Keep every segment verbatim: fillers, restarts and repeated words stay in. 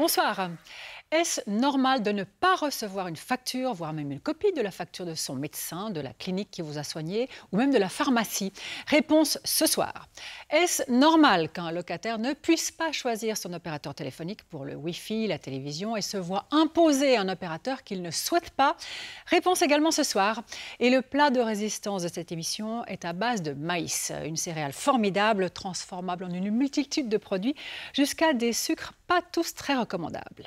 Bonsoir. Est-ce normal de ne pas recevoir une facture, voire même une copie de la facture de son médecin, de la clinique qui vous a soigné ou même de la pharmacie? Réponse ce soir. Est-ce normal qu'un locataire ne puisse pas choisir son opérateur téléphonique pour le Wi-Fi, la télévision et se voit imposer un opérateur qu'il ne souhaite pas? Réponse également ce soir. Et le plat de résistance de cette émission est à base de maïs, une céréale formidable, transformable en une multitude de produits, jusqu'à des sucres pas tous très recommandables.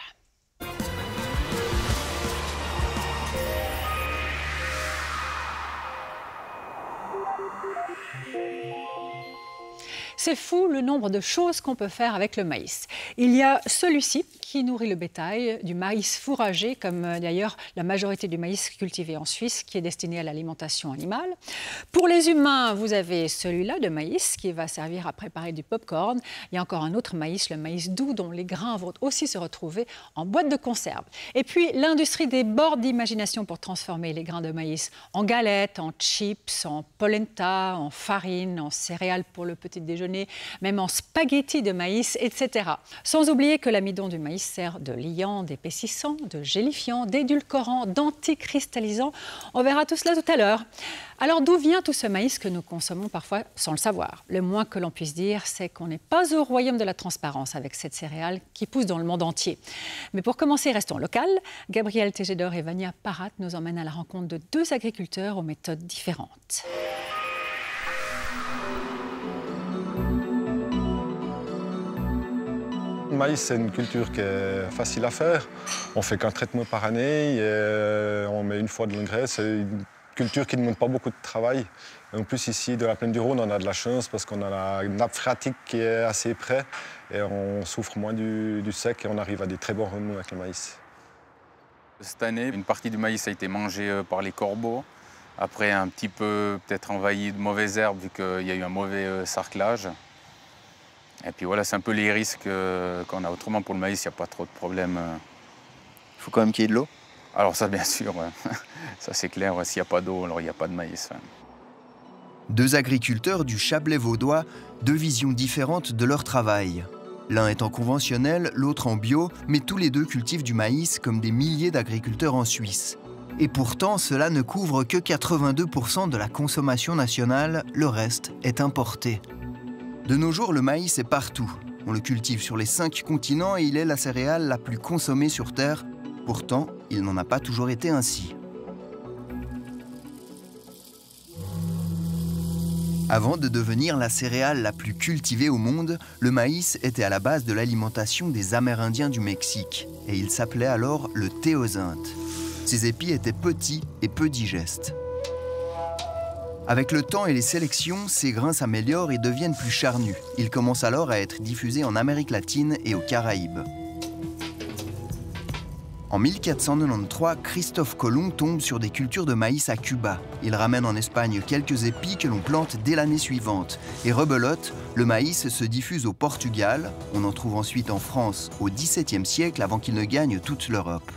C'est fou le nombre de choses qu'on peut faire avec le maïs. Il y a celui-ci qui nourrit le bétail, du maïs fourragé, comme d'ailleurs la majorité du maïs cultivé en Suisse, qui est destiné à l'alimentation animale. Pour les humains, vous avez celui-là de maïs qui va servir à préparer du pop-corn. Il y a encore un autre maïs, le maïs doux, dont les grains vont aussi se retrouver en boîte de conserve. Et puis l'industrie déborde d'imagination pour transformer les grains de maïs en galettes, en chips, en polenta, en farine, en céréales pour le petit déjeuner, même en spaghettis de maïs, et cetera. Sans oublier que l'amidon du maïs sert de liant, d'épaississant, de gélifiant, d'édulcorant, d'anticristallisant. On verra tout cela tout à l'heure. Alors d'où vient tout ce maïs que nous consommons parfois sans le savoir? Le moins que l'on puisse dire, c'est qu'on n'est pas au royaume de la transparence avec cette céréale qui pousse dans le monde entier. Mais pour commencer, restons local. Gabriel Tégédor et Vania Parat nous emmènent à la rencontre de deux agriculteurs aux méthodes différentes. Le maïs, c'est une culture qui est facile à faire. On fait qu'un traitement par année, et on met une fois de l'engrais. C'est une culture qui ne demande pas beaucoup de travail. Et en plus, ici, de la plaine du Rhône, on a de la chance parce qu'on a la nappe phréatique qui est assez près et on souffre moins du, du sec et on arrive à des très bons rendements avec le maïs. Cette année, une partie du maïs a été mangée par les corbeaux. Après, un petit peu peut-être envahi de mauvaises herbes vu qu'il y a eu un mauvais sarclage. Et puis voilà, c'est un peu les risques euh, qu'on a. Autrement, pour le maïs, il n'y a pas trop de problèmes. Il faut quand même qu'il y ait de l'eau? Alors ça, bien sûr, ouais. Ça c'est clair. Ouais. S'il n'y a pas d'eau, alors il n'y a pas de maïs. Ouais. Deux agriculteurs du Chablais vaudois, deux visions différentes de leur travail. L'un étant conventionnel, l'autre en bio, mais tous les deux cultivent du maïs comme des milliers d'agriculteurs en Suisse. Et pourtant, cela ne couvre que quatre-vingt-deux pour cent de la consommation nationale, le reste est importé. De nos jours, le maïs est partout. On le cultive sur les cinq continents et il est la céréale la plus consommée sur Terre. Pourtant, il n'en a pas toujours été ainsi. Avant de devenir la céréale la plus cultivée au monde, le maïs était à la base de l'alimentation des Amérindiens du Mexique. Et il s'appelait alors le théosinte. Ses épis étaient petits et peu digestes. Avec le temps et les sélections, ces grains s'améliorent et deviennent plus charnus. Ils commencent alors à être diffusés en Amérique latine et aux Caraïbes. En mille quatre cent quatre-vingt-treize, Christophe Colomb tombe sur des cultures de maïs à Cuba. Il ramène en Espagne quelques épis que l'on plante dès l'année suivante. Et rebelote, le maïs se diffuse au Portugal. On en trouve ensuite en France au dix-septième siècle avant qu'il ne gagne toute l'Europe.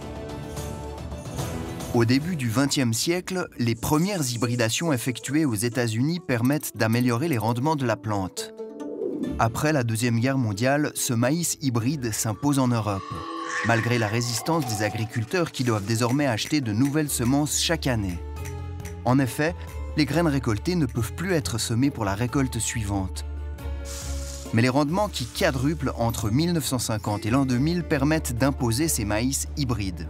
Au début du vingtième siècle, les premières hybridations effectuées aux États-Unis permettent d'améliorer les rendements de la plante. Après la Deuxième Guerre mondiale, ce maïs hybride s'impose en Europe, malgré la résistance des agriculteurs qui doivent désormais acheter de nouvelles semences chaque année. En effet, les graines récoltées ne peuvent plus être semées pour la récolte suivante. Mais les rendements qui quadruplent entre mille neuf cent cinquante et l'an deux mille permettent d'imposer ces maïs hybrides.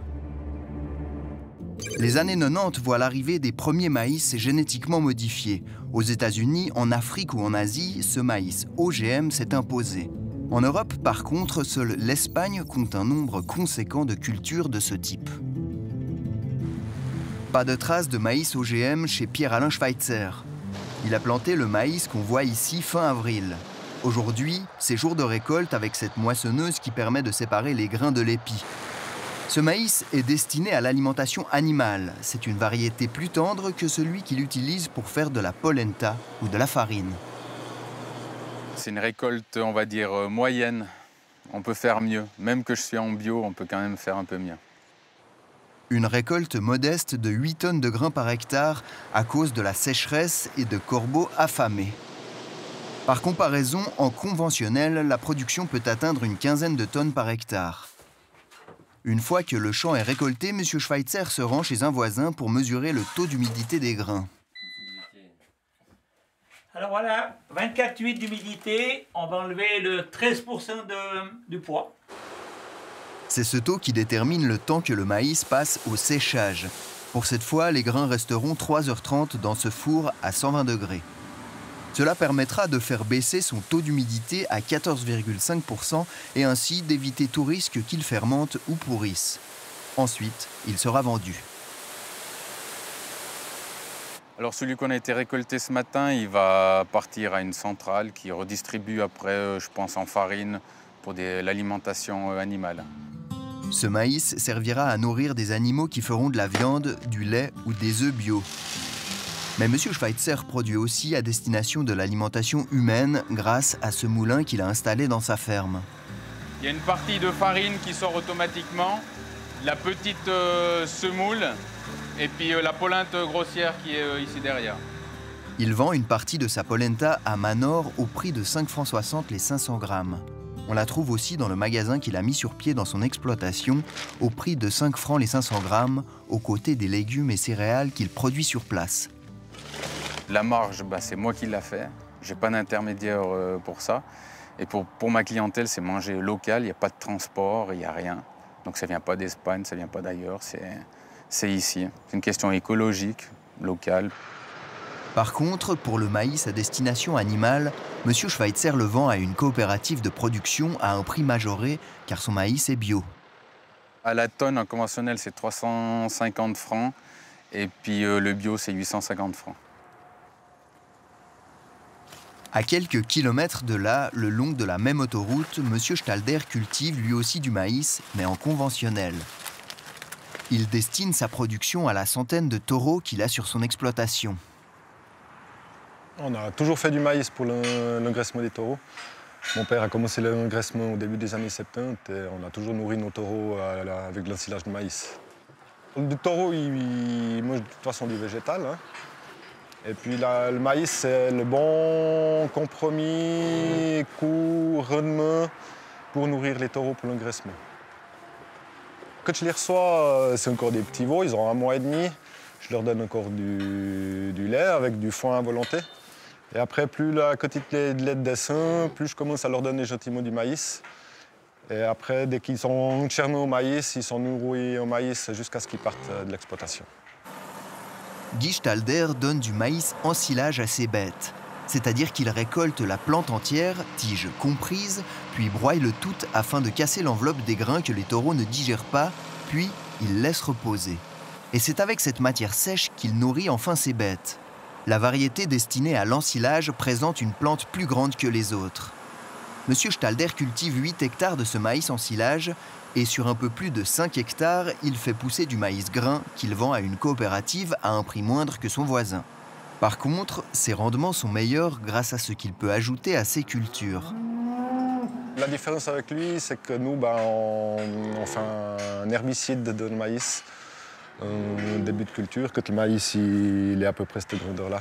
Les années quatre-vingt-dix voient l'arrivée des premiers maïs génétiquement modifiés. Aux États-Unis, en Afrique ou en Asie, ce maïs O G M s'est imposé. En Europe, par contre, seule l'Espagne compte un nombre conséquent de cultures de ce type. Pas de traces de maïs O G M chez Pierre-Alain Schweitzer. Il a planté le maïs qu'on voit ici fin avril. Aujourd'hui, c'est jour de récolte avec cette moissonneuse qui permet de séparer les grains de l'épi. Ce maïs est destiné à l'alimentation animale. C'est une variété plus tendre que celui qu'il utilise pour faire de la polenta ou de la farine. C'est une récolte, on va dire, moyenne. On peut faire mieux. Même que je suis en bio, on peut quand même faire un peu mieux. Une récolte modeste de huit tonnes de grains par hectare à cause de la sécheresse et de corbeaux affamés. Par comparaison, en conventionnel, la production peut atteindre une quinzaine de tonnes par hectare. Une fois que le champ est récolté, M. Schweitzer se rend chez un voisin pour mesurer le taux d'humidité des grains. Alors voilà, vingt-quatre virgule huit d'humidité, on va enlever le treize pour cent de, du poids. C'est ce taux qui détermine le temps que le maïs passe au séchage. Pour cette fois, les grains resteront trois heures trente dans ce four à cent vingt degrés. Cela permettra de faire baisser son taux d'humidité à quatorze virgule cinq pour cent et ainsi d'éviter tout risque qu'il fermente ou pourrisse. Ensuite, il sera vendu. Alors celui qu'on a été récolté ce matin, il va partir à une centrale qui redistribue après, je pense, en farine pour l'alimentation animale. Ce maïs servira à nourrir des animaux qui feront de la viande, du lait ou des œufs bio. Mais M. Schweitzer produit aussi à destination de l'alimentation humaine grâce à ce moulin qu'il a installé dans sa ferme. Il y a une partie de farine qui sort automatiquement, la petite euh, semoule et puis euh, la polenta grossière qui est euh, ici derrière. Il vend une partie de sa polenta à Manor au prix de cinq francs soixante les cinq cents grammes. On la trouve aussi dans le magasin qu'il a mis sur pied dans son exploitation au prix de cinq francs les cinq cents grammes, aux côtés des légumes et céréales qu'il produit sur place. La marge, bah, c'est moi qui l'a fait. Je n'ai pas d'intermédiaire euh, pour ça. Et pour, pour ma clientèle, c'est manger local. Il n'y a pas de transport, il n'y a rien. Donc ça ne vient pas d'Espagne, ça ne vient pas d'ailleurs. C'est ici. C'est une question écologique, locale. Par contre, pour le maïs à destination animale, M. Schweitzer le vend à une coopérative de production à un prix majoré, car son maïs est bio. À la tonne, en conventionnel, c'est trois cent cinquante francs. Et puis euh, le bio, c'est huit cent cinquante francs. À quelques kilomètres de là, le long de la même autoroute, M. Stalder cultive lui aussi du maïs, mais en conventionnel. Il destine sa production à la centaine de taureaux qu'il a sur son exploitation. On a toujours fait du maïs pour l'engraissement des taureaux. Mon père a commencé l'engraissement au début des années soixante-dix et on a toujours nourri nos taureaux avec l'ensilage de maïs. Le taureau, il, il mange de toute façon du végétal. Hein. Et puis là, le maïs, c'est le bon compromis, coût, rendement pour nourrir les taureaux pour l'engraissement. Quand je les reçois, c'est encore des petits veaux, ils ont un mois et demi. Je leur donne encore du, du lait avec du foin à volonté. Et après, plus la quantité de lait descend, plus je commence à leur donner gentiment du maïs. Et après, dès qu'ils sont entièrement au maïs, ils sont nourris au maïs jusqu'à ce qu'ils partent de l'exploitation. Guy Stalder donne du maïs en silage à ses bêtes. C'est-à-dire qu'il récolte la plante entière, tige comprise, puis broie le tout afin de casser l'enveloppe des grains que les taureaux ne digèrent pas, puis il laisse reposer. Et c'est avec cette matière sèche qu'il nourrit enfin ses bêtes. La variété destinée à l'ensilage présente une plante plus grande que les autres. Monsieur Stalder cultive huit hectares de ce maïs en silage et sur un peu plus de cinq hectares, il fait pousser du maïs grain qu'il vend à une coopérative à un prix moindre que son voisin. Par contre, ses rendements sont meilleurs grâce à ce qu'il peut ajouter à ses cultures. La différence avec lui, c'est que nous, ben, on, on fait un herbicide de maïs au début de culture, que le maïs il est à peu près cette grandeur-là.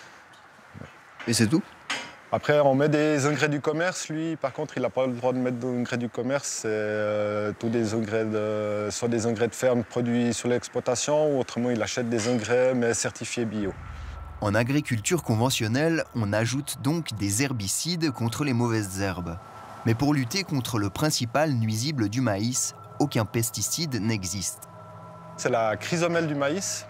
Et c'est tout? Après, on met des engrais du commerce. Lui, par contre, il n'a pas le droit de mettre d'engrais du commerce. C'est euh, tous des engrais de, soit des engrais de ferme produits sur l'exploitation, ou autrement, il achète des engrais, mais certifiés bio. En agriculture conventionnelle, on ajoute donc des herbicides contre les mauvaises herbes. Mais pour lutter contre le principal nuisible du maïs, aucun pesticide n'existe. C'est la chrysomèle du maïs.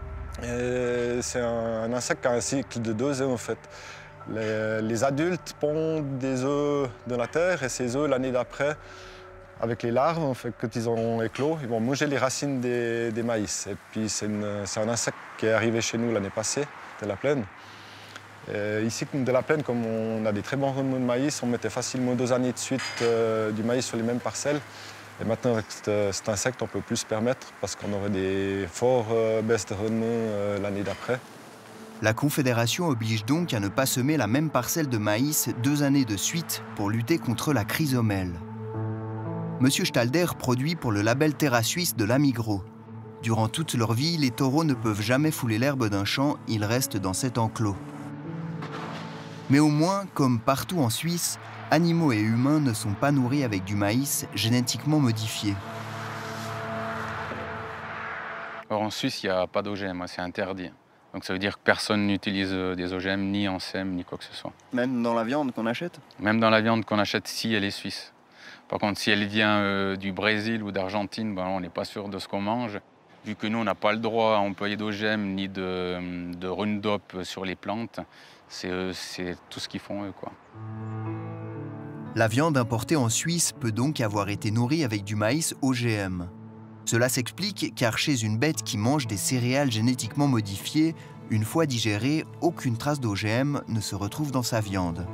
C'est un, un insecte qui a un cycle de deux œufs, en fait. Les, les adultes pondent des œufs dans la terre et ces œufs, l'année d'après, avec les larves, en fait, quand ils ont éclos, ils vont manger les racines des, des maïs. Et puis c'est un insecte qui est arrivé chez nous l'année passée, de la plaine. Et ici, de la plaine, comme on a des très bons rendements de maïs, on mettait facilement deux années de suite euh, du maïs sur les mêmes parcelles. Et maintenant, avec cet, cet insecte, on ne peut plus se permettre parce qu'on aurait des forts euh, baisses de rendement euh, l'année d'après. La Confédération oblige donc à ne pas semer la même parcelle de maïs deux années de suite pour lutter contre la chrysomèle. Monsieur Stalder produit pour le label Terra Suisse de l'Amigro. Durant toute leur vie, les taureaux ne peuvent jamais fouler l'herbe d'un champ, ils restent dans cet enclos. Mais au moins, comme partout en Suisse, animaux et humains ne sont pas nourris avec du maïs génétiquement modifié. Alors en Suisse, il n'y a pas d'O G M, c'est interdit. Donc ça veut dire que personne n'utilise des O G M, ni en S E M, ni quoi que ce soit. Même dans la viande qu'on achète? Même dans la viande qu'on achète, si elle est suisse. Par contre, si elle vient euh, du Brésil ou d'Argentine, ben, on n'est pas sûr de ce qu'on mange. Vu que nous, on n'a pas le droit à employer d'O G M ni de, de Roundup sur les plantes, c'est tout ce qu'ils font eux, quoi. La viande importée en Suisse peut donc avoir été nourrie avec du maïs O G M. Cela s'explique car chez une bête qui mange des céréales génétiquement modifiées, une fois digérée, aucune trace d'O G M ne se retrouve dans sa viande.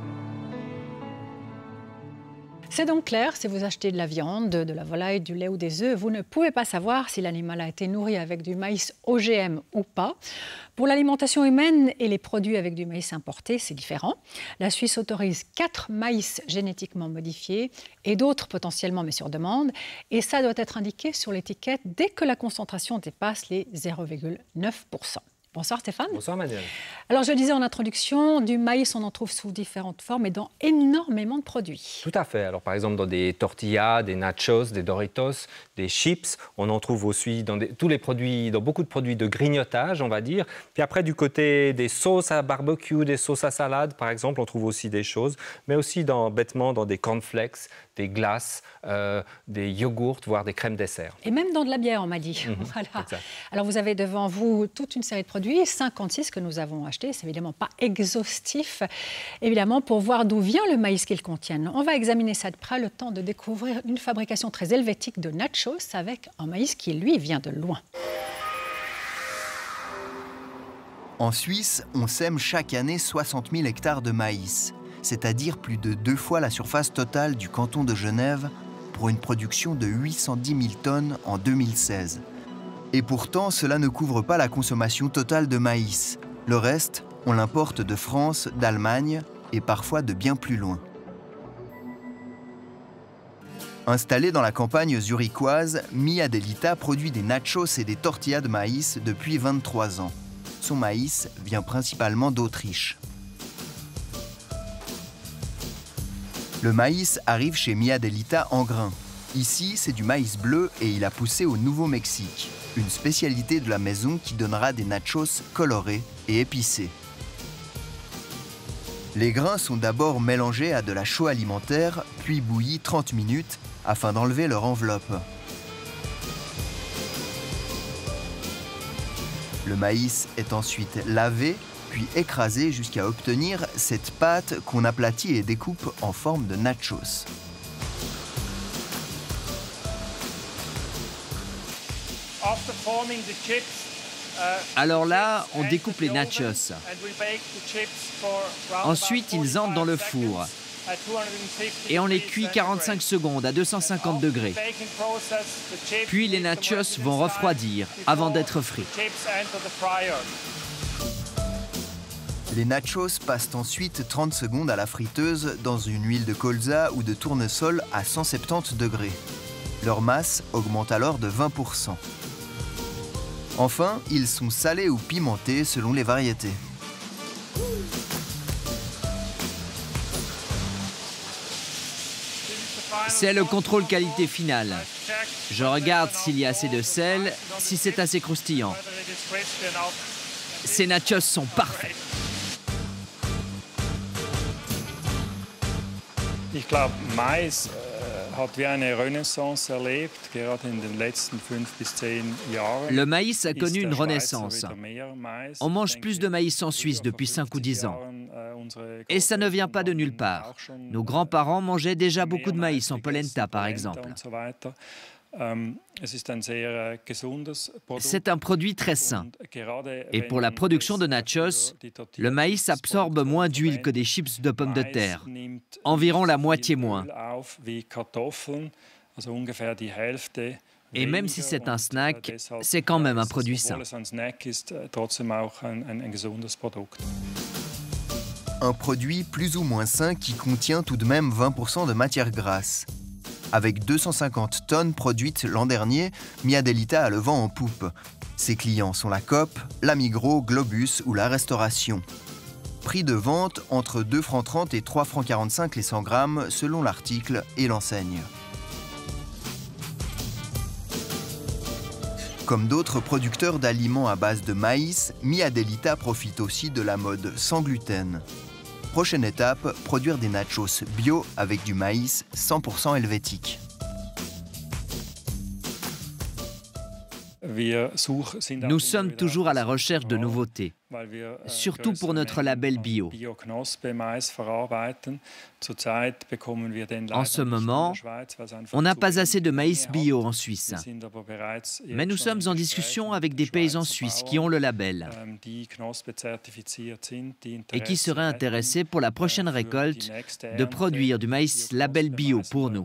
C'est donc clair, si vous achetez de la viande, de la volaille, du lait ou des œufs, vous ne pouvez pas savoir si l'animal a été nourri avec du maïs O G M ou pas. Pour l'alimentation humaine et les produits avec du maïs importé, c'est différent. La Suisse autorise quatre maïs génétiquement modifiés et d'autres potentiellement, mais sur demande. Et ça doit être indiqué sur l'étiquette dès que la concentration dépasse les zéro virgule neuf pour cent. Bonsoir Stéphane. Bonsoir Manuel. Alors je le disais en introduction, du maïs on en trouve sous différentes formes et dans énormément de produits. Tout à fait. Alors par exemple dans des tortillas, des nachos, des Doritos, des chips, on en trouve aussi dans des, tous les produits, dans beaucoup de produits de grignotage on va dire. Puis après du côté des sauces à barbecue, des sauces à salade par exemple, on trouve aussi des choses, mais aussi dans, bêtement dans des cornflakes, des glaces, euh, des yogourts, voire des crèmes dessert. Et même dans de la bière on m'a dit. Mmh, voilà. exact. Alors vous avez devant vous toute une série de produits, cinquante-six que nous avons achetés, c'est évidemment pas exhaustif, évidemment pour voir d'où vient le maïs qu'ils contiennent. On va examiner ça de près, le temps de découvrir une fabrication très helvétique de nachos avec un maïs qui lui vient de loin. En Suisse, on sème chaque année soixante mille hectares de maïs, c'est-à-dire plus de deux fois la surface totale du canton de Genève, pour une production de huit cent dix mille tonnes en deux mille seize. Et pourtant, cela ne couvre pas la consommation totale de maïs. Le reste, on l'importe de France, d'Allemagne et parfois de bien plus loin. Installée dans la campagne zurichoise, Mia Delita produit des nachos et des tortillas de maïs depuis vingt-trois ans. Son maïs vient principalement d'Autriche. Le maïs arrive chez Mia Delita en grains. Ici, c'est du maïs bleu et il a poussé au Nouveau-Mexique, une spécialité de la maison qui donnera des nachos colorés et épicés. Les grains sont d'abord mélangés à de la chaux alimentaire, puis bouillis trente minutes afin d'enlever leur enveloppe. Le maïs est ensuite lavé, puis écrasé jusqu'à obtenir cette pâte qu'on aplatit et découpe en forme de nachos. Alors là, on découpe les nachos. Ensuite, ils entrent dans le four et on les cuit quarante-cinq secondes à deux cent cinquante degrés. Puis les nachos vont refroidir avant d'être frits. Les nachos passent ensuite trente secondes à la friteuse dans une huile de colza ou de tournesol à cent soixante-dix degrés. Leur masse augmente alors de vingt pour cent. Enfin, ils sont salés ou pimentés selon les variétés. C'est le contrôle qualité final. Je regarde s'il y a assez de sel, si c'est assez croustillant. Ces nachos sont parfaits. Ich glaube, Mais hat wie eine Renaissance erlebt, gerade in den letzten fünf bis zehn Jahren. Le maïs a connu une renaissance. On mange plus de maïs en Suisse depuis cinq ou dix ans. Et ça ne vient pas de nulle part. Nos grands-parents mangeaient déjà beaucoup de maïs en polenta, par exemple. C'est un produit très sain. Et pour la production de nachos, le maïs absorbe moins d'huile que des chips de pommes de terre. Environ la moitié moins. Et même si c'est un snack, c'est quand même un produit sain. Un produit plus ou moins sain qui contient tout de même vingt pour cent de matière grasse. Avec deux cent cinquante tonnes produites l'an dernier, Mia Delita a le vent en poupe. Ses clients sont la Coop, la Migros, Globus ou la Restauration. Prix de vente entre deux francs trente et trois francs quarante-cinq les cent grammes selon l'article et l'enseigne. Comme d'autres producteurs d'aliments à base de maïs, Mi Adelita profite aussi de la mode sans gluten. Prochaine étape, produire des nachos bio avec du maïs cent pour cent helvétique. Nous sommes toujours à la recherche de nouveautés, surtout pour notre label bio. En ce moment, on n'a pas assez de maïs bio en Suisse. Mais nous sommes en discussion avec des paysans suisses qui ont le label et qui seraient intéressés pour la prochaine récolte de produire du maïs label bio pour nous.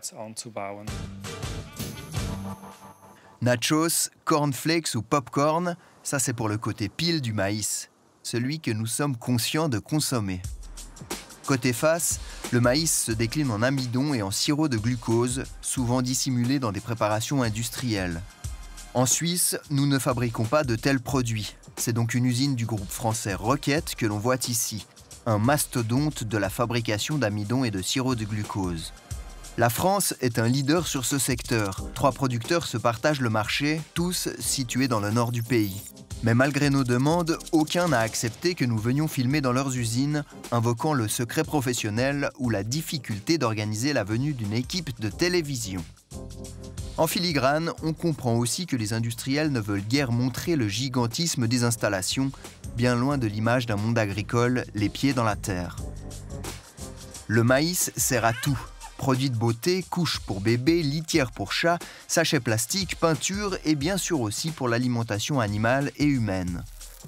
Nachos, cornflakes ou popcorn, ça c'est pour le côté pile du maïs, celui que nous sommes conscients de consommer. Côté face, le maïs se décline en amidon et en sirop de glucose, souvent dissimulés dans des préparations industrielles. En Suisse, nous ne fabriquons pas de tels produits. C'est donc une usine du groupe français Roquette que l'on voit ici, un mastodonte de la fabrication d'amidon et de sirop de glucose. La France est un leader sur ce secteur. Trois producteurs se partagent le marché, tous situés dans le nord du pays. Mais malgré nos demandes, aucun n'a accepté que nous venions filmer dans leurs usines, invoquant le secret professionnel ou la difficulté d'organiser la venue d'une équipe de télévision. En filigrane, on comprend aussi que les industriels ne veulent guère montrer le gigantisme des installations, bien loin de l'image d'un monde agricole, les pieds dans la terre. Le maïs sert à tout. Produits de beauté, couches pour bébés, litières pour chats, sachets plastiques, peinture et bien sûr aussi pour l'alimentation animale et humaine.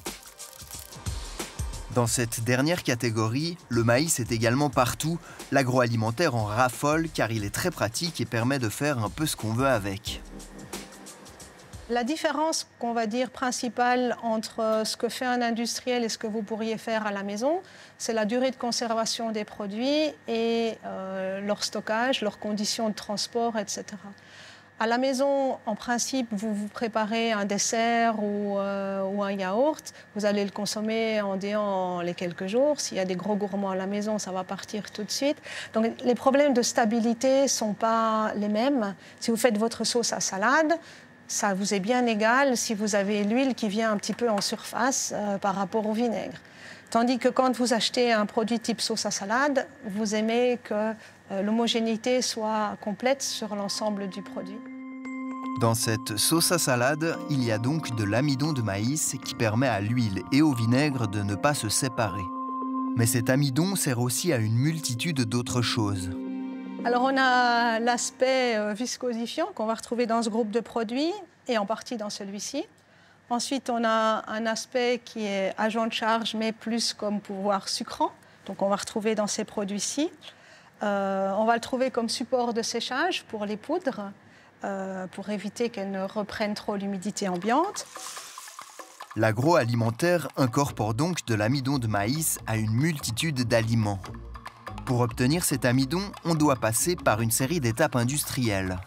Dans cette dernière catégorie, le maïs est également partout. L'agroalimentaire en raffole car il est très pratique et permet de faire un peu ce qu'on veut avec. La différence qu'on va dire principale entre ce que fait un industriel et ce que vous pourriez faire à la maison, c'est la durée de conservation des produits et euh, leur stockage, leurs conditions de transport, et cetera. À la maison, en principe, vous vous préparez un dessert ou, euh, ou un yaourt, vous allez le consommer en déant les quelques jours. S'il y a des gros gourmands à la maison, ça va partir tout de suite. Donc les problèmes de stabilité ne sont pas les mêmes. Si vous faites votre sauce à salade, ça vous est bien égal si vous avez l'huile qui vient un petit peu en surface euh, par rapport au vinaigre. Tandis que quand vous achetez un produit type sauce à salade, vous aimez que euh, l'homogénéité soit complète sur l'ensemble du produit. Dans cette sauce à salade, il y a donc de l'amidon de maïs qui permet à l'huile et au vinaigre de ne pas se séparer. Mais cet amidon sert aussi à une multitude d'autres choses. Alors on a l'aspect euh, viscosifiant qu'on va retrouver dans ce groupe de produits et en partie dans celui-ci. Ensuite, on a un aspect qui est agent de charge, mais plus comme pouvoir sucrant. Donc on va retrouver dans ces produits-ci. Euh, on va le trouver comme support de séchage pour les poudres, euh, pour éviter qu'elles ne reprennent trop l'humidité ambiante. L'agroalimentaire incorpore donc de l'amidon de maïs à une multitude d'aliments. Pour obtenir cet amidon, on doit passer par une série d'étapes industrielles.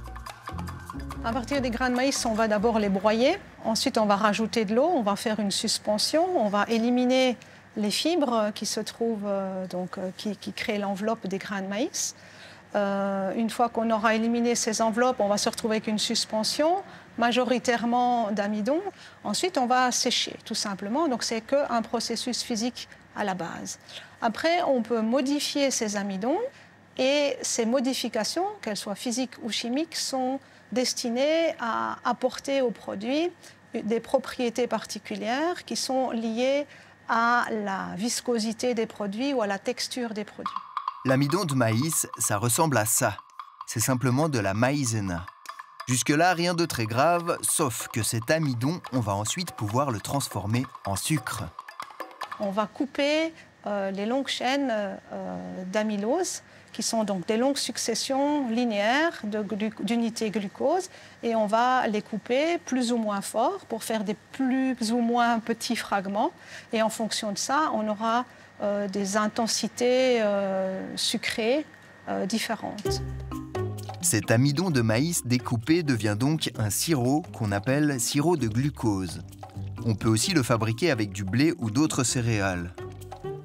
À partir des grains de maïs, on va d'abord les broyer. Ensuite, on va rajouter de l'eau, on va faire une suspension, on va éliminer les fibres qui se trouvent, euh, donc, euh, qui, qui créent l'enveloppe des grains de maïs. Euh, une fois qu'on aura éliminé ces enveloppes, on va se retrouver avec une suspension, majoritairement d'amidon. Ensuite, on va sécher, tout simplement. Donc, c'est qu'un processus physique à la base. Après, on peut modifier ces amidons et ces modifications, qu'elles soient physiques ou chimiques, sont destinées à apporter au produit des propriétés particulières qui sont liées à la viscosité des produits ou à la texture des produits. L'amidon de maïs, ça ressemble à ça. C'est simplement de la maïzena. Jusque-là, rien de très grave, sauf que cet amidon, on va ensuite pouvoir le transformer en sucre. On va couper euh, les longues chaînes euh, d'amylose, qui sont donc des longues successions linéaires d'unités glucose, et on va les couper plus ou moins fort pour faire des plus ou moins petits fragments. Et en fonction de ça, on aura euh, des intensités euh, sucrées euh, différentes. Cet amidon de maïs découpé devient donc un sirop qu'on appelle sirop de glucose. On peut aussi le fabriquer avec du blé ou d'autres céréales.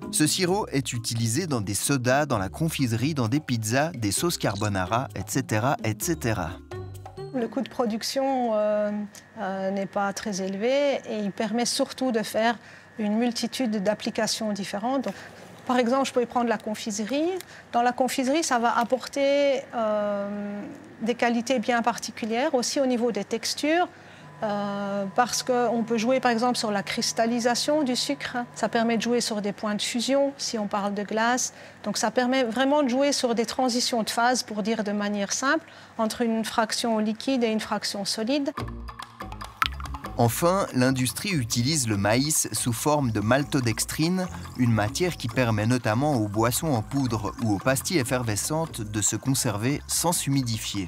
Ce sirop est utilisé dans des sodas, dans la confiserie, dans des pizzas, des sauces carbonara, et cetera, et cetera. Le coût de production euh, euh, n'est pas très élevé et il permet surtout de faire une multitude d'applications différentes. Donc, par exemple, je peux prendre la confiserie. Dans la confiserie, ça va apporter euh, des qualités bien particulières, aussi au niveau des textures. Euh, parce qu'on peut jouer par exemple sur la cristallisation du sucre. Ça permet de jouer sur des points de fusion, si on parle de glace. Donc ça permet vraiment de jouer sur des transitions de phase, pour dire de manière simple, entre une fraction liquide et une fraction solide. Enfin, l'industrie utilise le maïs sous forme de maltodextrine, une matière qui permet notamment aux boissons en poudre ou aux pastilles effervescentes de se conserver sans s'humidifier.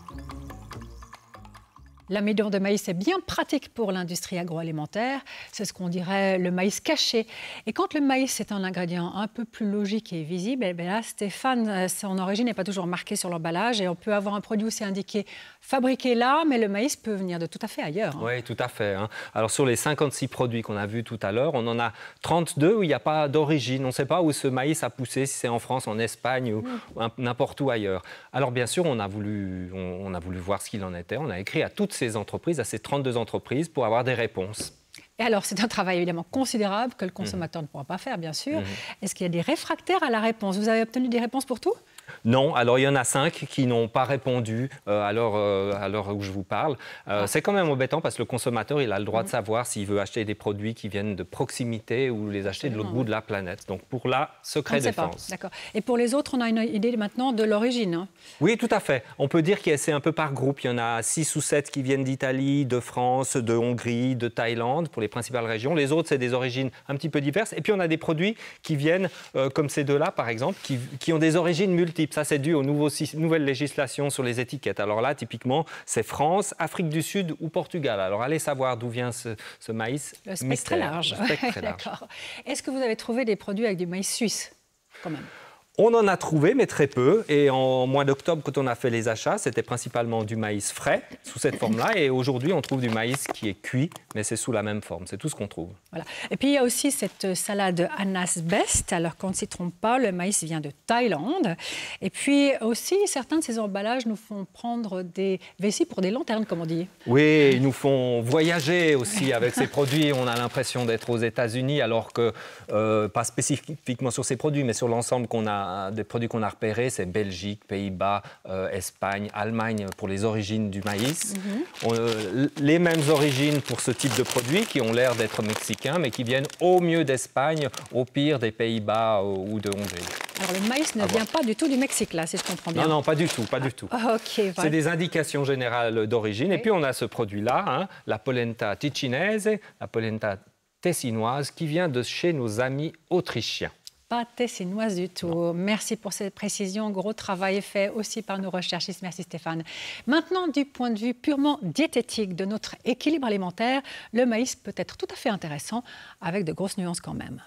L'amidon de maïs est bien pratique pour l'industrie agroalimentaire. C'est ce qu'on dirait le maïs caché. Et quand le maïs est un ingrédient un peu plus logique et visible, eh bien là, Stéphane, son origine n'est pas toujours marquée sur l'emballage et on peut avoir un produit où c'est indiqué fabriqué là, mais le maïs peut venir de tout à fait ailleurs. Hein. Oui, tout à fait. Hein. Alors sur les cinquante-six produits qu'on a vus tout à l'heure, on en a trente-deux où il n'y a pas d'origine. On ne sait pas où ce maïs a poussé, si c'est en France, en Espagne ou mmh. n'importe où ailleurs. Alors bien sûr, on a voulu, on, on a voulu voir ce qu'il en était. On a écrit à toutes ces entreprises, à ces trente-deux entreprises, pour avoir des réponses. Et alors, c'est un travail évidemment considérable que le consommateur mmh. ne pourra pas faire, bien sûr. Mmh. Est-ce qu'il y a des réfractaires à la réponse? Vous avez obtenu des réponses pour tout? Non, alors il y en a cinq qui n'ont pas répondu euh, à l'heure euh, à l'heure où je vous parle. Euh, ah. C'est quand même embêtant parce que le consommateur il a le droit mmh. de savoir s'il veut acheter des produits qui viennent de proximité ou les acheter Absolument. de l'autre bout de la planète. Donc pour là, secret défense. D'accord. Et pour les autres, on a une idée maintenant de l'origine. Hein. Oui, tout à fait. On peut dire que c'est un peu par groupe. Il y en a six ou sept qui viennent d'Italie, de France, de Hongrie, de Thaïlande pour les principales régions. Les autres, c'est des origines un petit peu diverses. Et puis on a des produits qui viennent, euh, comme ces deux-là par exemple, qui, qui ont des origines multiples. Ça, c'est dû aux nouveaux, nouvelles législations sur les étiquettes. Alors là, typiquement, c'est France, Afrique du Sud ou Portugal. Alors allez savoir d'où vient ce, ce maïs. Le spectre très large. D'accord. Est-ce que vous avez trouvé des produits avec du maïs suisse, quand même? On en a trouvé, mais très peu. Et en mois d'octobre, quand on a fait les achats, c'était principalement du maïs frais, sous cette forme-là. Et aujourd'hui, on trouve du maïs qui est cuit, mais c'est sous la même forme. C'est tout ce qu'on trouve. Voilà. Et puis, il y a aussi cette salade Annas Best. Alors qu'on ne s'y trompe pas, le maïs vient de Thaïlande. Et puis aussi, certains de ces emballages nous font prendre des vessies pour des lanternes, comme on dit. Oui, ils nous font voyager aussi avec ces produits. On a l'impression d'être aux États-Unis, alors que, euh, pas spécifiquement sur ces produits, mais sur l'ensemble qu'on a des produits qu'on a repérés, c'est Belgique, Pays-Bas, euh, Espagne, Allemagne pour les origines du maïs. Mm-hmm. On, euh, les mêmes origines pour ce type de produits qui ont l'air d'être mexicains, mais qui viennent au mieux d'Espagne, au pire des Pays-Bas euh, ou de Hongrie. Alors le maïs ne vient pas du tout du Mexique, là, si je comprends bien. Non, non, pas du tout, pas du tout. Ah, okay, c'est des indications générales d'origine. Okay. Et puis on a ce produit-là, hein, la polenta ticinese, la polenta tessinoise, qui vient de chez nos amis autrichiens. Pas tessinoise du tout. Non. Merci pour cette précision. Gros travail est fait aussi par nos recherchistes. Merci Stéphane. Maintenant, du point de vue purement diététique de notre équilibre alimentaire, le maïs peut être tout à fait intéressant, avec de grosses nuances quand même.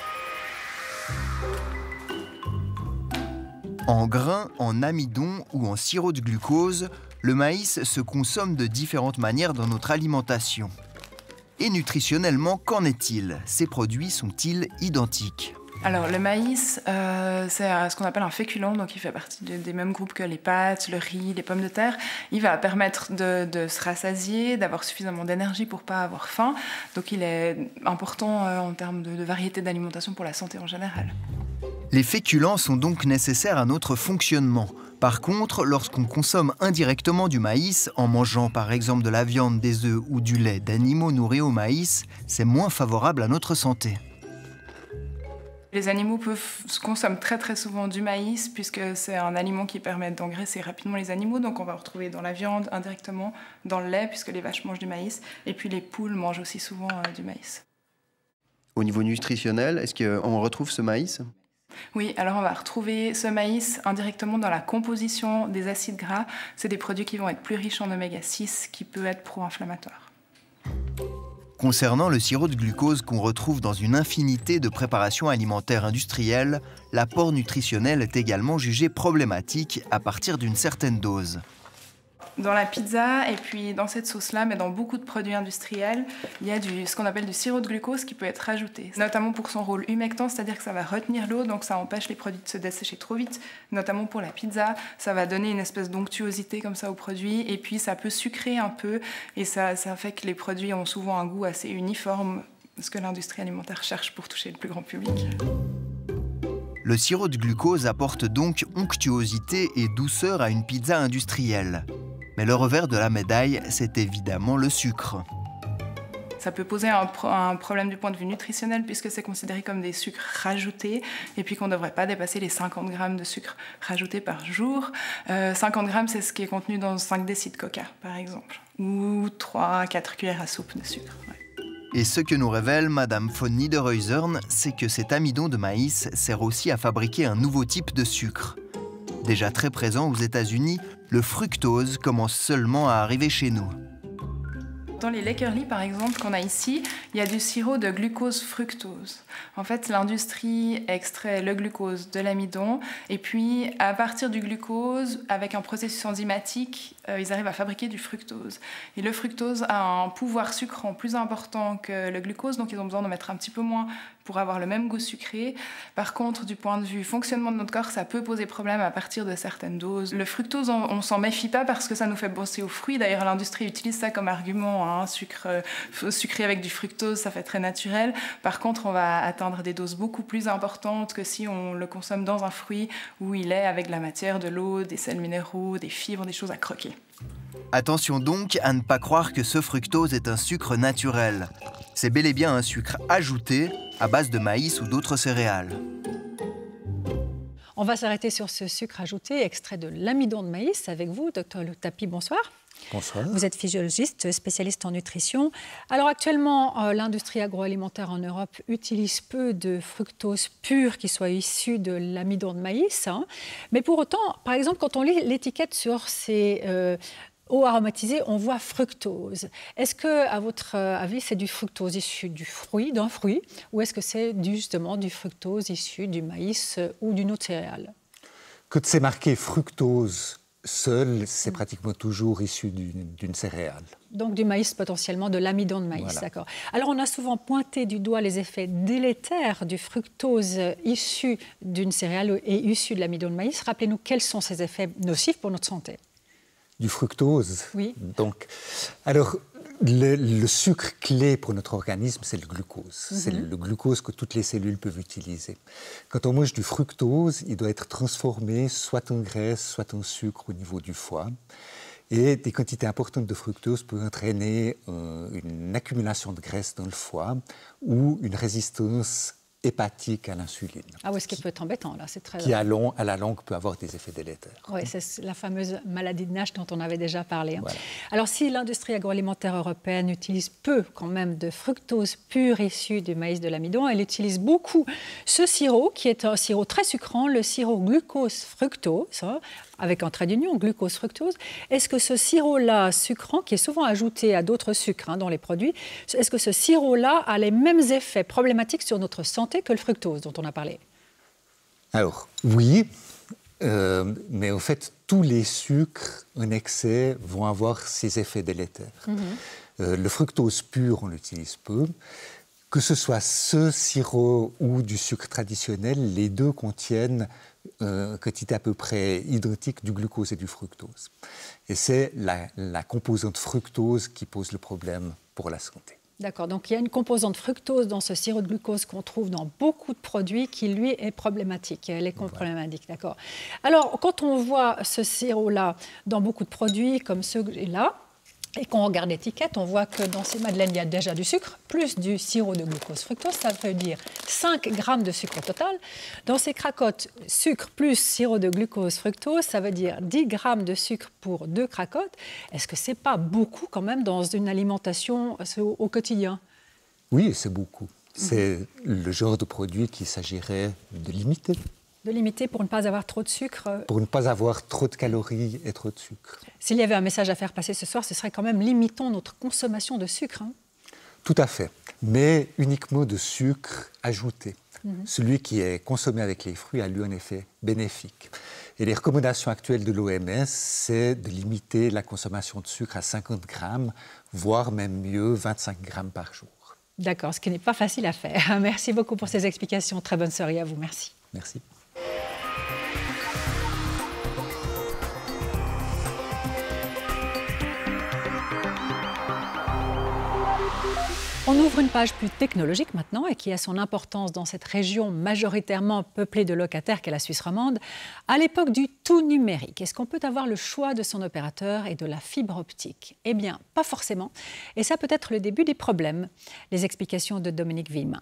En grains, en amidon ou en sirop de glucose, le maïs se consomme de différentes manières dans notre alimentation. Et nutritionnellement, qu'en est-il? Ces produits sont-ils identiques? Alors le maïs, euh, c'est ce qu'on appelle un féculent, donc il fait partie de, des mêmes groupes que les pâtes, le riz, les pommes de terre. Il va permettre de, de se rassasier, d'avoir suffisamment d'énergie pour ne pas avoir faim. Donc il est important euh, en termes de, de variété d'alimentation pour la santé en général. Les féculents sont donc nécessaires à notre fonctionnement. Par contre, lorsqu'on consomme indirectement du maïs, en mangeant par exemple de la viande, des œufs ou du lait d'animaux nourris au maïs, c'est moins favorable à notre santé. Les animaux peuvent, consomment très très souvent du maïs puisque c'est un aliment qui permet d'engraisser rapidement les animaux. Donc on va retrouver dans la viande indirectement, dans le lait puisque les vaches mangent du maïs. Et puis les poules mangent aussi souvent euh, du maïs. Au niveau nutritionnel, est-ce qu'on retrouve ce maïs ? Oui, alors on va retrouver ce maïs indirectement dans la composition des acides gras. C'est des produits qui vont être plus riches en oméga six qui peut être pro-inflammatoire. Concernant le sirop de glucose qu'on retrouve dans une infinité de préparations alimentaires industrielles, l'apport nutritionnel est également jugé problématique à partir d'une certaine dose. Dans la pizza et puis dans cette sauce-là, mais dans beaucoup de produits industriels, il y a du, ce qu'on appelle du sirop de glucose qui peut être rajouté, notamment pour son rôle humectant, c'est-à-dire que ça va retenir l'eau, donc ça empêche les produits de se dessécher trop vite, notamment pour la pizza. Ça va donner une espèce d'onctuosité comme ça aux produits, et puis ça peut sucrer un peu, et ça, ça fait que les produits ont souvent un goût assez uniforme, ce que l'industrie alimentaire cherche pour toucher le plus grand public. Le sirop de glucose apporte donc onctuosité et douceur à une pizza industrielle. Mais le revers de la médaille, c'est évidemment le sucre. Ça peut poser un, pro un problème du point de vue nutritionnel puisque c'est considéré comme des sucres rajoutés et puis qu'on ne devrait pas dépasser les cinquante grammes de sucre rajouté par jour. Euh, cinquante grammes, c'est ce qui est contenu dans cinq décis de coca, par exemple, ou trois à quatre cuillères à soupe de sucre. Ouais. Et ce que nous révèle Madame von Niederhäusern, c'est que cet amidon de maïs sert aussi à fabriquer un nouveau type de sucre. Déjà très présent aux États-Unis, le fructose commence seulement à arriver chez nous. Dans les Lakerly, par exemple, qu'on a ici, il y a du sirop de glucose-fructose. En fait, l'industrie extrait le glucose de l'amidon et puis, à partir du glucose, avec un processus enzymatique, euh, ils arrivent à fabriquer du fructose. Et le fructose a un pouvoir sucrant plus important que le glucose, donc ils ont besoin de mettre un petit peu moins pour avoir le même goût sucré. Par contre, du point de vue fonctionnement de notre corps, ça peut poser problème à partir de certaines doses. Le fructose, on, on s'en méfie pas parce que ça nous fait penser aux fruits. D'ailleurs, l'industrie utilise ça comme argument. Hein. Sucre, euh, sucré avec du fructose, ça fait très naturel. Par contre, on va atteindre des doses beaucoup plus importantes que si on le consomme dans un fruit où il est avec de la matière, de l'eau, des sels minéraux, des fibres, des choses à croquer. Attention donc à ne pas croire que ce fructose est un sucre naturel. C'est bel et bien un sucre ajouté à base de maïs ou d'autres céréales. On va s'arrêter sur ce sucre ajouté, extrait de l'amidon de maïs, avec vous, docteur Luc Tapi, bonsoir. Bonsoir. Vous êtes physiologiste, spécialiste en nutrition. Alors actuellement, euh, l'industrie agroalimentaire en Europe utilise peu de fructose pure qui soit issue de l'amidon de maïs. Hein. Mais pour autant, par exemple, quand on lit l'étiquette sur ces euh, eaux aromatisées, on voit fructose. Est-ce que, à votre avis, c'est du fructose issu du fruit, d'un fruit, ou est-ce que c'est justement du fructose issu du maïs ou d'une autre céréale? Quand c'est marqué fructose seul, c'est pratiquement toujours issu d'une céréale. Donc du maïs, potentiellement de l'amidon de maïs, voilà. D'accord. Alors on a souvent pointé du doigt les effets délétères du fructose issu d'une céréale et issu de l'amidon de maïs. Rappelez-nous quels sont ces effets nocifs pour notre santé. Du fructose. Oui. Donc, alors, le, le sucre clé pour notre organisme, c'est le glucose. Mm-hmm. C'est le glucose que toutes les cellules peuvent utiliser. Quand on mange du fructose, il doit être transformé soit en graisse, soit en sucre au niveau du foie. Et des quantités importantes de fructose peuvent entraîner euh, une accumulation de graisse dans le foie ou une résistance hépatique à l'insuline. Ah oui, ce qui peut être embêtant, là, c'est très... Qui à, long, à la longue peut avoir des effets délétères. Oui, c'est la fameuse maladie de Nash dont on avait déjà parlé. Hein. Voilà. Alors, si l'industrie agroalimentaire européenne utilise peu quand même de fructose pure issue du maïs de l'amidon, elle utilise beaucoup ce sirop, qui est un sirop très sucrant, le sirop glucose-fructose, hein, avec un trait d'union, glucose-fructose. Est-ce que ce sirop-là sucrant, qui est souvent ajouté à d'autres sucres hein, dans les produits, est-ce que ce sirop-là a les mêmes effets problématiques sur notre santé que le fructose dont on a parlé? Alors, oui, euh, mais en fait, tous les sucres en excès vont avoir ces effets délétères. Mm-hmm. euh, le fructose pur, on l'utilise peu. Que ce soit ce sirop ou du sucre traditionnel, les deux contiennent Euh, quantité à peu près identique du glucose et du fructose. Et c'est la, la composante fructose qui pose le problème pour la santé. D'accord, donc il y a une composante fructose dans ce sirop de glucose qu'on trouve dans beaucoup de produits qui, lui, est problématique. Elle est voilà. problématique, d'accord. Alors, quand on voit ce sirop-là dans beaucoup de produits, comme ceux-là, et qu'on regarde l'étiquette, on voit que dans ces madeleines, il y a déjà du sucre, plus du sirop de glucose fructose, ça veut dire cinq grammes de sucre au total. Dans ces cracottes, sucre plus sirop de glucose fructose, ça veut dire dix grammes de sucre pour deux cracottes. Est-ce que ce n'est pas beaucoup quand même dans une alimentation au, au quotidien? Oui, c'est beaucoup. C'est mmh. le genre de produit qu'il s'agirait de limiter. De limiter pour ne pas avoir trop de sucre. Pour ne pas avoir trop de calories et trop de sucre. S'il y avait un message à faire passer ce soir, ce serait quand même limitons notre consommation de sucre. Hein. Tout à fait, mais uniquement de sucre ajouté. Mm-hmm. Celui qui est consommé avec les fruits a lui un effet bénéfique. Et les recommandations actuelles de l'O M S, c'est de limiter la consommation de sucre à cinquante grammes, voire même mieux vingt-cinq grammes par jour. D'accord, ce qui n'est pas facile à faire. Merci beaucoup pour ces explications. Très bonne soirée à vous. Merci. Merci. On ouvre une page plus technologique maintenant et qui a son importance dans cette région majoritairement peuplée de locataires qu'est la Suisse romande. À l'époque du tout numérique, est-ce qu'on peut avoir le choix de son opérateur et de la fibre optique? Eh bien, pas forcément. Et ça peut être le début des problèmes. Les explications de Dominique Wim.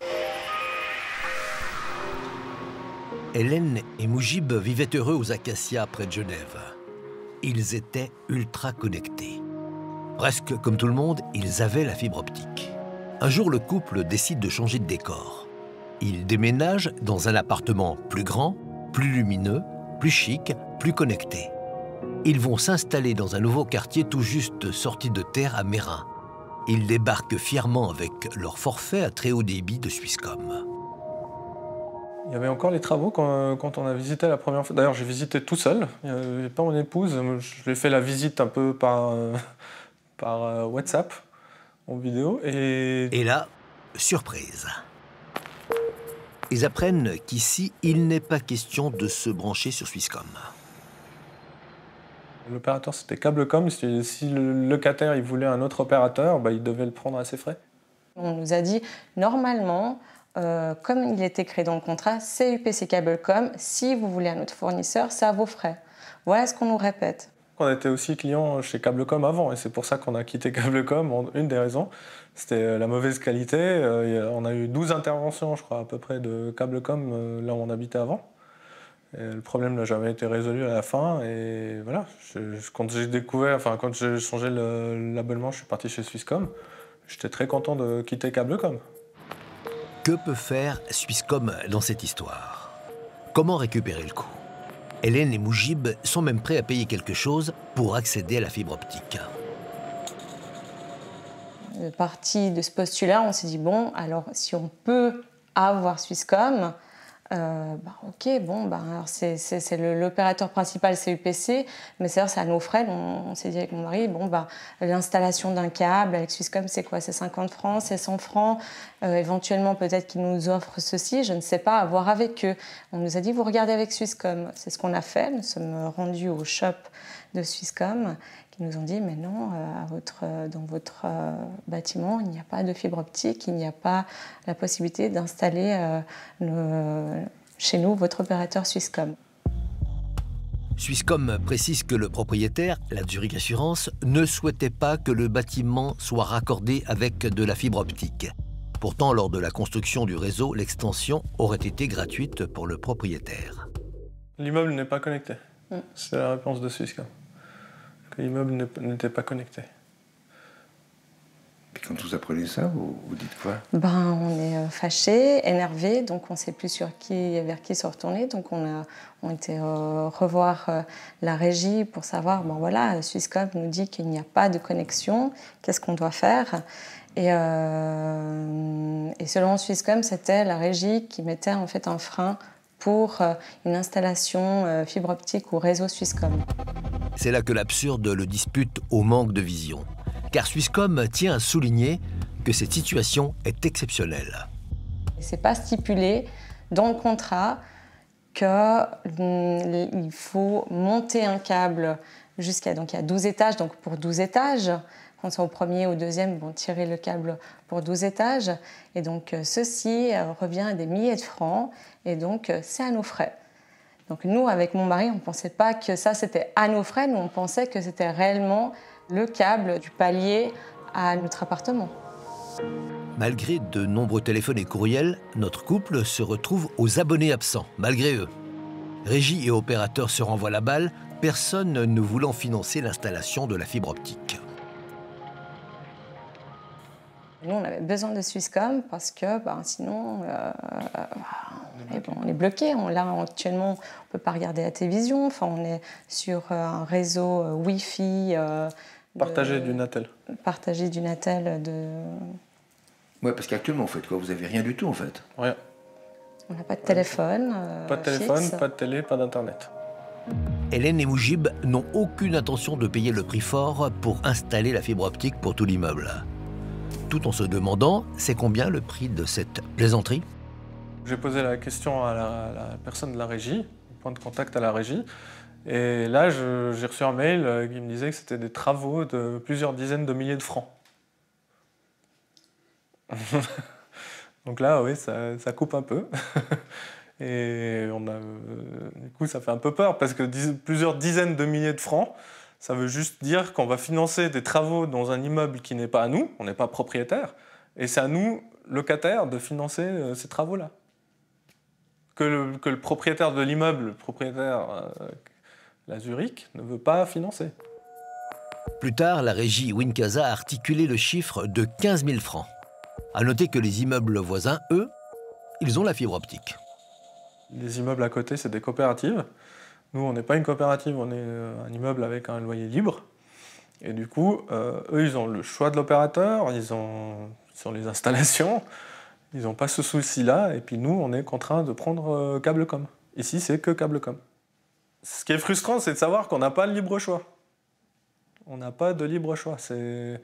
Hélène et Moujib vivaient heureux aux Acacias près de Genève. Ils étaient ultra connectés. Presque comme tout le monde, ils avaient la fibre optique. Un jour, le couple décide de changer de décor. Ils déménagent dans un appartement plus grand, plus lumineux, plus chic, plus connecté. Ils vont s'installer dans un nouveau quartier tout juste sorti de terre à Mérin. Ils débarquent fièrement avec leur forfait à très haut débit de Swisscom. Il y avait encore les travaux quand, quand on a visité la première fois. D'ailleurs, j'ai visité tout seul. Il n'y avait pas mon épouse. Je lui ai fait la visite un peu par, par WhatsApp. En vidéo et... Et là, surprise. Ils apprennent qu'ici, il n'est pas question de se brancher sur Swisscom. L'opérateur, c'était Cablecom. Si le locataire il voulait un autre opérateur, bah, il devait le prendre à ses frais. On nous a dit, normalement, euh, comme il était créé dans le contrat, C U P C Cablecom, si vous voulez un autre fournisseur, c'est à vos frais. Voilà ce qu'on nous répète. On était aussi client chez Cablecom avant et c'est pour ça qu'on a quitté Cablecom. Une des raisons, c'était la mauvaise qualité. On a eu douze interventions, je crois, à peu près de Cablecom là où on habitait avant. Et le problème n'a jamais été résolu à la fin. Et voilà, je, quand j'ai découvert, enfin quand j'ai changé l'abonnement, je suis parti chez Swisscom. J'étais très content de quitter Cablecom. Que peut faire Swisscom dans cette histoire? Comment récupérer le coup? Hélène et Moujib sont même prêts à payer quelque chose pour accéder à la fibre optique. Parti de ce postulat, on s'est dit, bon, alors si on peut avoir Swisscom, euh, bah, ok, bon, bah, c'est l'opérateur principal C U P C, mais c'est à nos frais. On, on s'est dit avec mon mari, bon, bah, l'installation d'un câble avec Swisscom, c'est quoi? C'est cinquante francs, c'est cent francs. Euh, éventuellement, peut-être qu'ils nous offrent ceci, je ne sais pas, à voir avec eux. On nous a dit, vous regardez avec Swisscom. C'est ce qu'on a fait. Nous sommes rendus au shop de Swisscom, qui nous ont dit, mais non, euh, à votre, euh, dans votre euh, bâtiment, il n'y a pas de fibre optique, il n'y a pas la possibilité d'installer euh, chez nous votre opérateur Swisscom. Swisscom précise que le propriétaire, la Zurich Assurance, ne souhaitait pas que le bâtiment soit raccordé avec de la fibre optique. Pourtant, lors de la construction du réseau, l'extension aurait été gratuite pour le propriétaire. L'immeuble n'est pas connecté. Mm. C'est la réponse de Swisscom. L'immeuble n'était pas connecté. Et quand vous apprenez ça, vous, vous dites quoi? Ben, on est fâchés, énervés, donc on ne sait plus sur qui, vers qui se retourner. Donc on a on était euh, revoir euh, la régie pour savoir, bon voilà, Swisscom nous dit qu'il n'y a pas de connexion, qu'est-ce qu'on doit faire? Et, euh, et selon Swisscom, c'était la régie qui mettait en fait un frein pour euh, une installation euh, fibre optique au réseau Swisscom. C'est là que l'absurde le dispute au manque de vision. Car Swisscom tient à souligner que cette situation est exceptionnelle. Ce n'est pas stipulé dans le contrat qu'il faut monter un câble jusqu'à... Donc il y a douze étages, donc pour douze étages. Quand c'est au premier ou au deuxième, bon, tirer le câble pour douze étages. Et donc ceci revient à des milliers de francs. Et donc c'est à nos frais. Donc nous, avec mon mari, on ne pensait pas que ça c'était à nos frais. Nous, on pensait que c'était réellement le câble du palier à notre appartement. Malgré de nombreux téléphones et courriels, notre couple se retrouve aux abonnés absents, malgré eux. Régie et opérateurs se renvoient la balle, personne ne voulant financer l'installation de la fibre optique. Nous, on avait besoin de Swisscom parce que ben, sinon, euh, on, est, on est bloqué. On, là, actuellement, on ne peut pas regarder la télévision. Enfin, on est sur un réseau euh, Wi-Fi. Euh, partagé du Natel. Partagé du Natel. De... Oui, parce qu'actuellement, vous faites quoi? Vous n'avez rien du tout, en fait? Rien. On n'a pas de téléphone. Euh, pas de téléphone, fixe. pas de télé, pas d'Internet. Hélène et Moujib n'ont aucune intention de payer le prix fort pour installer la fibre optique pour tout l'immeuble. Tout en se demandant, c'est combien le prix de cette plaisanterie? J'ai posé la question à la, à la personne de la régie, point de contact à la régie, et là j'ai reçu un mail qui me disait que c'était des travaux de plusieurs dizaines de milliers de francs. Donc là, oui, ça, ça coupe un peu. Et on a, euh, du coup, ça fait un peu peur parce que dix, plusieurs dizaines de milliers de francs, ça veut juste dire qu'on va financer des travaux dans un immeuble qui n'est pas à nous, on n'est pas propriétaire, et c'est à nous, locataires, de financer euh, ces travaux-là. Que le, que le propriétaire de l'immeuble, le propriétaire, euh, la Zurich, ne veut pas financer. Plus tard, la régie Wincasa a articulé le chiffre de quinze mille francs. À noter que les immeubles voisins, eux, ils ont la fibre optique. Les immeubles à côté, c'est des coopératives. Nous, on n'est pas une coopérative, on est un immeuble avec un loyer libre. Et du coup, euh, eux, ils ont le choix de l'opérateur, ils ont, ils ont les installations, ils n'ont pas ce souci-là. Et puis nous, on est contraint de prendre euh, Câblecom. Ici, c'est que Câblecom. Ce qui est frustrant, c'est de savoir qu'on n'a pas le libre choix. On n'a pas de libre choix. C'est...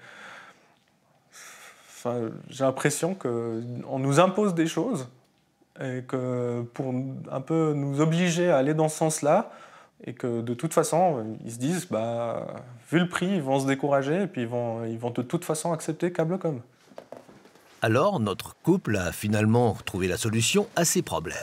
Enfin, j'ai l'impression qu'on nous impose des choses et que pour un peu nous obliger à aller dans ce sens-là, et que de toute façon, ils se disent, bah, vu le prix, ils vont se décourager et puis ils vont, ils vont de toute façon accepter Câblecom. Alors, notre couple a finalement trouvé la solution à ces problèmes.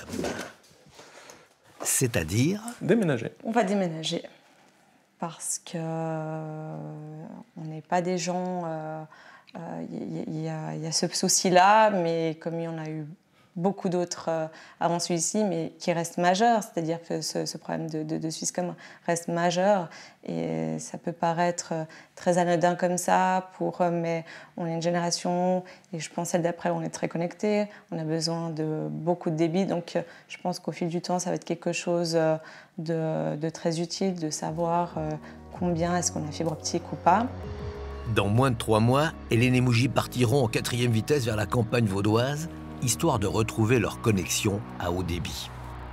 C'est-à-dire... Déménager. On va déménager. Parce que euh, on n'est pas des gens... Euh, Il euh, y, y, y a ce souci-là, mais comme il y en a eu beaucoup d'autres euh, avant celui-ci, mais qui reste majeur, c'est-à-dire que ce, ce problème de, de, de Swisscom reste majeur, et ça peut paraître très anodin comme ça, pour, mais on est une génération, et je pense celle d'après, on est très connectés, on a besoin de beaucoup de débit, donc je pense qu'au fil du temps, ça va être quelque chose de, de très utile, de savoir euh, combien est-ce qu'on a fibre optique ou pas. Dans moins de trois mois, Hélène et Moujib partiront en quatrième vitesse vers la campagne vaudoise, histoire de retrouver leur connexion à haut débit.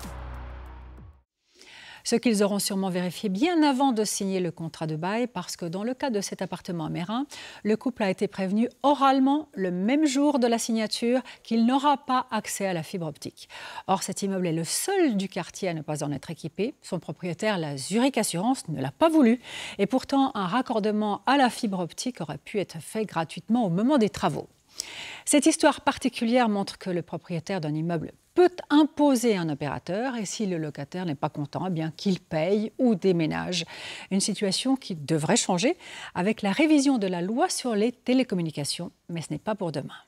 Ce qu'ils auront sûrement vérifié bien avant de signer le contrat de bail, parce que dans le cas de cet appartement à Meyrin, le couple a été prévenu oralement le même jour de la signature qu'il n'aura pas accès à la fibre optique. Or, cet immeuble est le seul du quartier à ne pas en être équipé. Son propriétaire, la Zurich Assurance, ne l'a pas voulu. Et pourtant, un raccordement à la fibre optique aurait pu être fait gratuitement au moment des travaux. Cette histoire particulière montre que le propriétaire d'un immeuble peut imposer un opérateur, et si le locataire n'est pas content, eh bien qu'il paye ou déménage. Une situation qui devrait changer avec la révision de la loi sur les télécommunications, mais ce n'est pas pour demain.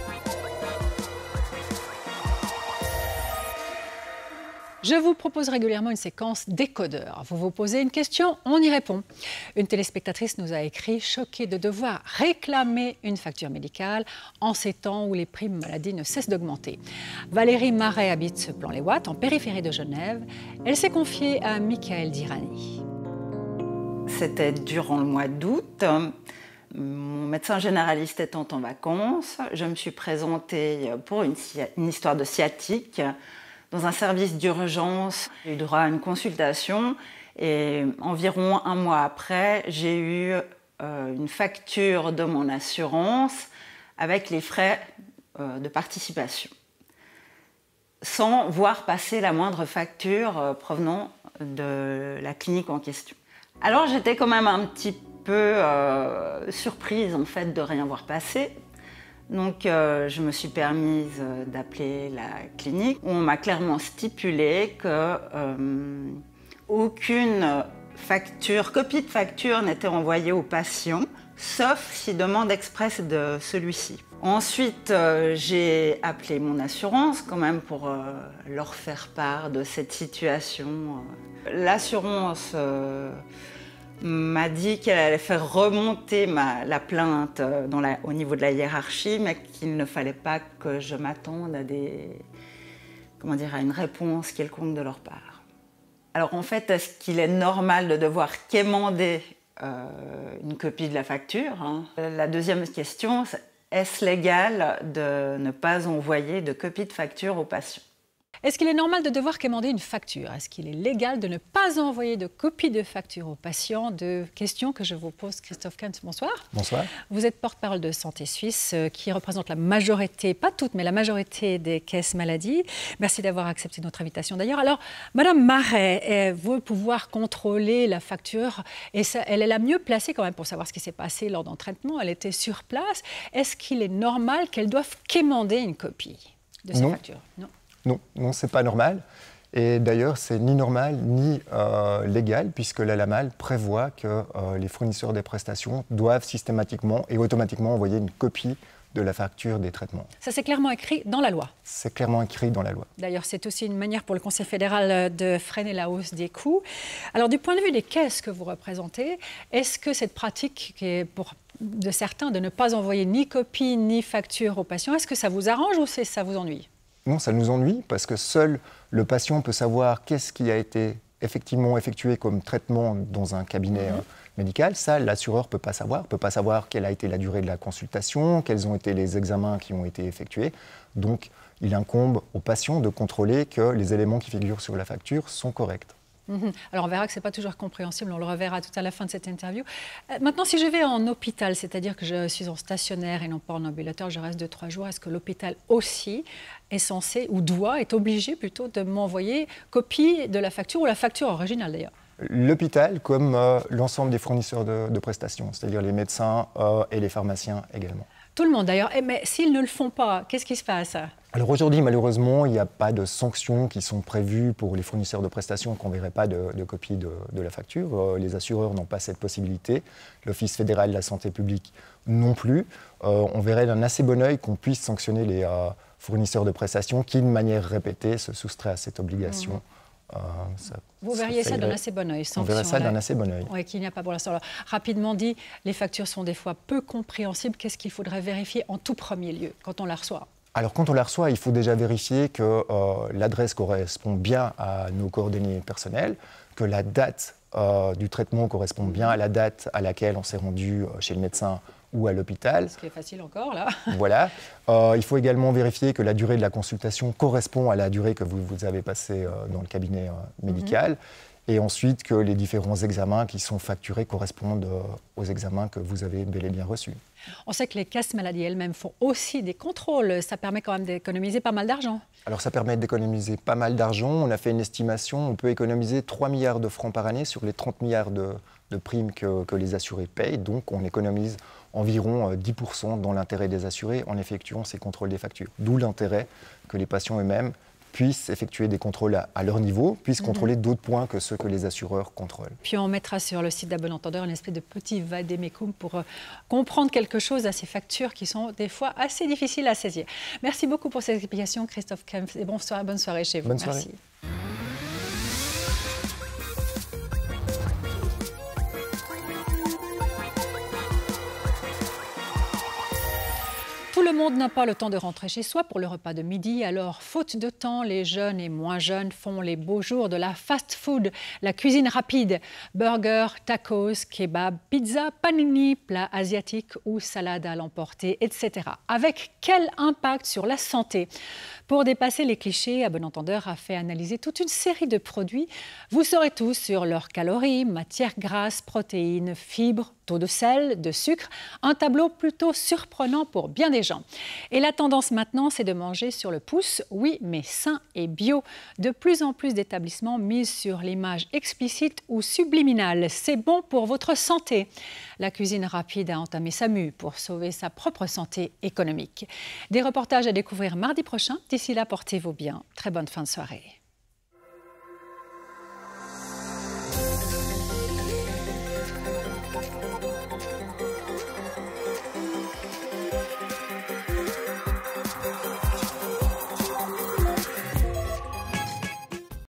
Je vous propose régulièrement une séquence décodeur. Vous vous posez une question, on y répond. Une téléspectatrice nous a écrit, choquée de devoir réclamer une facture médicale en ces temps où les primes maladie ne cessent d'augmenter. Valérie Marais habite Plan-les-Ouates, en périphérie de Genève. Elle s'est confiée à Michael Dirani. C'était durant le mois d'août. Mon médecin généraliste étant en vacances, je me suis présentée pour une, une histoire de sciatique dans un service d'urgence. J'ai eu droit à une consultation et environ un mois après, j'ai eu euh, une facture de mon assurance avec les frais euh, de participation, sans voir passer la moindre facture euh, provenant de la clinique en question. Alors j'étais quand même un petit peu euh, surprise en fait de rien voir passer. Donc euh, je me suis permise d'appeler la clinique. On m'a clairement stipulé que euh, aucune facture, copie de facture n'était envoyée au patient, sauf si demande expresse de celui-ci. Ensuite, euh, j'ai appelé mon assurance quand même pour euh, leur faire part de cette situation. L'assurance euh, m'a dit qu'elle allait faire remonter ma, la plainte dans la, au niveau de la hiérarchie, mais qu'il ne fallait pas que je m'attende à, des, comment dire, à une réponse quelconque de leur part. Alors en fait, est-ce qu'il est normal de devoir quémander euh, une copie de la facture, hein? La deuxième question, c'est est-ce légal de ne pas envoyer de copie de facture aux patients? Est-ce qu'il est normal de devoir commander une facture? Est-ce qu'il est légal de ne pas envoyer de copie de facture aux patients? Deux questions que je vous pose. Christophe Kempf, bonsoir. Bonsoir. Vous êtes porte-parole de Santé Suisse, euh, qui représente la majorité, pas toutes, mais la majorité des caisses maladies. Merci d'avoir accepté notre invitation d'ailleurs. Alors, Madame Marais elle veut pouvoir contrôler la facture et ça, elle est la mieux placée quand même pour savoir ce qui s'est passé lors d'un traitement. Elle était sur place. Est-ce qu'il est normal qu'elle doive quémander une copie de sa non. facture? Non. Non, non, c'est pas normal. Et d'ailleurs, c'est ni normal ni euh, légal, puisque la LAMAL prévoit que euh, les fournisseurs des prestations doivent systématiquement et automatiquement envoyer une copie de la facture des traitements. Ça, c'est clairement écrit dans la loi. C'est clairement écrit dans la loi. D'ailleurs, c'est aussi une manière pour le Conseil fédéral de freiner la hausse des coûts. Alors, du point de vue des caisses que vous représentez, est-ce que cette pratique qui est pour de certains de ne pas envoyer ni copie ni facture aux patients, est-ce que ça vous arrange ou ça vous ennuie? Non, ça nous ennuie parce que seul le patient peut savoir qu'est-ce qui a été effectivement effectué comme traitement dans un cabinet mmh. euh, médical. Ça, l'assureur ne peut pas savoir. Il ne peut pas savoir quelle a été la durée de la consultation, quels ont été les examens qui ont été effectués. Donc, il incombe au patient de contrôler que les éléments qui figurent sur la facture sont corrects. Mmh. Alors, on verra que ce n'est pas toujours compréhensible, on le reverra tout à la fin de cette interview. Euh, maintenant, si je vais en hôpital, c'est-à-dire que je suis en stationnaire et non pas en ambulatoire, je reste deux, trois jours, est-ce que l'hôpital aussi est censé, ou doit, est obligé plutôt de m'envoyer copie de la facture, ou la facture originale d'ailleurs? L'hôpital, comme euh, l'ensemble des fournisseurs de, de prestations, c'est-à-dire les médecins euh, et les pharmaciens également. Tout le monde d'ailleurs. Mais s'ils ne le font pas, qu'est-ce qui se passe? Alors aujourd'hui, malheureusement, il n'y a pas de sanctions qui sont prévues pour les fournisseurs de prestations qui n'enverraient pas de, de copie de, de la facture. Euh, les assureurs n'ont pas cette possibilité. L'Office fédéral de la santé publique non plus. Euh, on verrait d'un assez bon œil qu'on puisse sanctionner les euh, fournisseurs de prestations qui, de manière répétée, se soustraient à cette obligation. Mmh. Euh, ça, Vous verriez ça, ça d'un assez bon œil. On verrait ça d'un assez bon œil. Oui, qu'il n'y a pas pour l'instant. Rapidement dit, les factures sont des fois peu compréhensibles. Qu'est-ce qu'il faudrait vérifier en tout premier lieu quand on la reçoit? Alors, quand on la reçoit, il faut déjà vérifier que euh, l'adresse correspond bien à nos coordonnées personnelles, que la date euh, du traitement correspond bien à la date à laquelle on s'est rendu chez le médecin ou à l'hôpital. Ce qui est facile encore, là. Voilà. Euh, il faut également vérifier que la durée de la consultation correspond à la durée que vous, vous avez passée euh, dans le cabinet euh, médical. Mm-hmm. Et ensuite, que les différents examens qui sont facturés correspondent euh, aux examens que vous avez bel et bien reçus. On sait que les caisses maladies elles-mêmes font aussi des contrôles. Ça permet quand même d'économiser pas mal d'argent. Alors, ça permet d'économiser pas mal d'argent. On a fait une estimation. On peut économiser trois milliards de francs par année sur les trente milliards de, de primes que, que les assurés payent. Donc, on économise environ dix pour cent dans l'intérêt des assurés en effectuant ces contrôles des factures. D'où l'intérêt que les patients eux-mêmes puissent effectuer des contrôles à, à leur niveau, puissent mmh. contrôler d'autres points que ceux que les assureurs contrôlent. Puis on mettra sur le site d'À Bon Entendeur une espèce de petit vadémécum pour euh, comprendre quelque chose à ces factures qui sont des fois assez difficiles à saisir. Merci beaucoup pour ces explications, Christophe Kempf, et bonsoir, bonne soirée chez vous. Bonne soirée. Merci. Tout le monde n'a pas le temps de rentrer chez soi pour le repas de midi, alors faute de temps, les jeunes et moins jeunes font les beaux jours de la fast-food, la cuisine rapide, burgers, tacos, kebab, pizza, panini, plats asiatiques ou salades à l'emporter, et cetera. Avec quel impact sur la santé? Pour dépasser les clichés, À Bon Entendeur a fait analyser toute une série de produits. Vous saurez tout sur leurs calories, matières grasses, protéines, fibres, taux de sel, de sucre. Un tableau plutôt surprenant pour bien des gens. Et la tendance maintenant, c'est de manger sur le pouce, oui, mais sain et bio. De plus en plus d'établissements misent sur l'image explicite ou subliminale. C'est bon pour votre santé. La cuisine rapide a entamé sa mue pour sauver sa propre santé économique. Des reportages à découvrir mardi prochain. D'ici là, portez-vous bien. Très bonne fin de soirée.